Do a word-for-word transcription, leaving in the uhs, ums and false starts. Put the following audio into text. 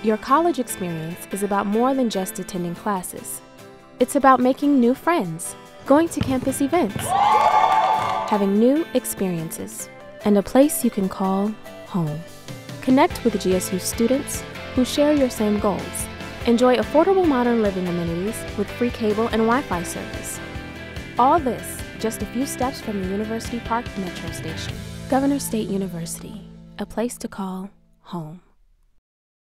Your college experience is about more than just attending classes. It's about making new friends, going to campus events, having new experiences, and a place you can call home. Connect with G S U students who share your same goals. Enjoy affordable modern living amenities with free cable and Wi-Fi service. All this just a few steps from the University Park Metro Station. Governor State University, a place to call home.